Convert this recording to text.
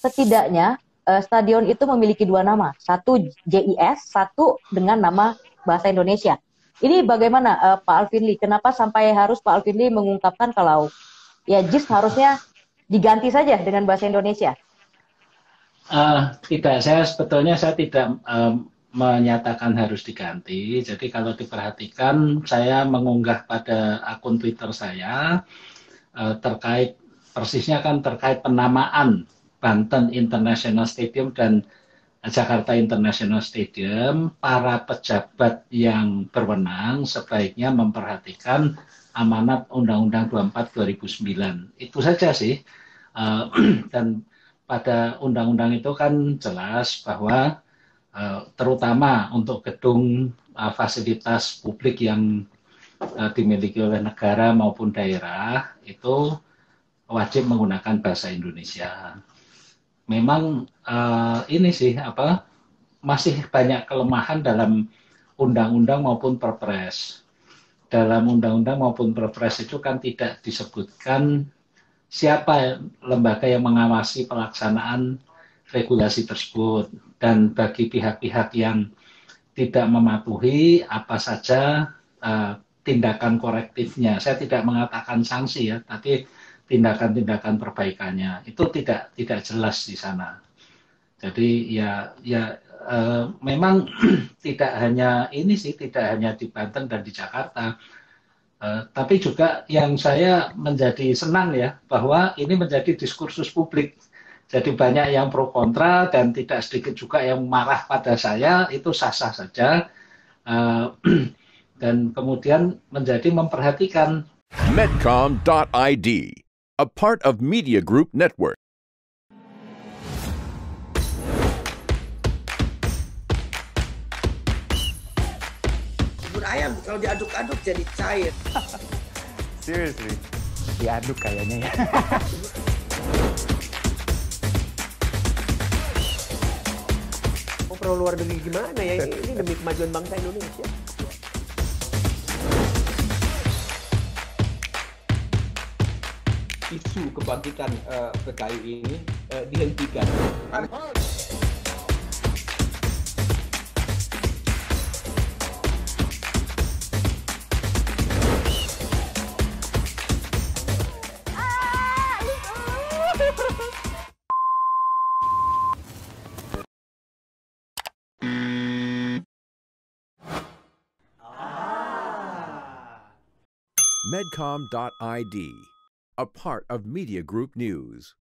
setidaknya stadion itu memiliki dua nama, satu JIS, satu dengan nama bahasa Indonesia. Ini bagaimana Pak Alvin Lee? Kenapa sampai harus Pak Alvin Lee mengungkapkan kalau ya JIS harusnya diganti saja dengan bahasa Indonesia? Tidak, saya tidak menyatakan harus diganti. Jadi kalau diperhatikan, saya mengunggah pada akun Twitter saya terkait persisnya kan terkait penamaan Banten International Stadium dan Jakarta International Stadium. Para pejabat yang berwenang sebaiknya memperhatikan amanat Undang-Undang 24 2009. Itu saja sih. Dan pada undang-undang itu kan jelas bahwa terutama untuk gedung fasilitas publik yang dimiliki oleh negara maupun daerah itu wajib menggunakan bahasa Indonesia. Memang ini sih masih banyak kelemahan dalam undang-undang maupun perpres. Dalam undang-undang maupun perpres itu kan tidak disebutkan siapa lembaga yang mengawasi pelaksanaan regulasi tersebut, dan bagi pihak-pihak yang tidak mematuhi apa saja tindakan korektifnya. Saya tidak mengatakan sanksi ya, tapi tindakan-tindakan perbaikannya itu tidak jelas di sana. Jadi memang tidak hanya ini sih, tidak hanya di Banten dan di Jakarta, tapi juga yang saya menjadi senang ya, bahwa ini menjadi diskursus publik. Jadi banyak yang pro kontra dan tidak sedikit juga yang marah pada saya, itu sah-sah saja. Dan kemudian menjadi memperhatikan. Medcom.id, a part of Media Group Network. Bubur ayam kalau diaduk-aduk jadi cair. Seriously, diaduk kayaknya ya. Mau pro luar negeri gimana ya? Ini demi kemajuan bangsa Indonesia. Isu kebangkitan PKI ini dihentikan. Medcom.id, a part of Media Group News.